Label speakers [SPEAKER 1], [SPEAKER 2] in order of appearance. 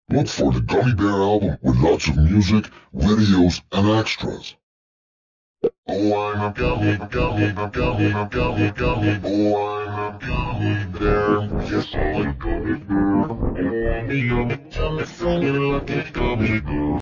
[SPEAKER 1] Look for the Gummy Bear album with lots of music, videos, and extras. Oh, I'm a gummy, gummy, gummy, gummy, gummy. Oh, I'm a gummy bear. Yes, I'm a gummy bear. Oh, I'm a yummy, yummy, funny, lucky gummy bear.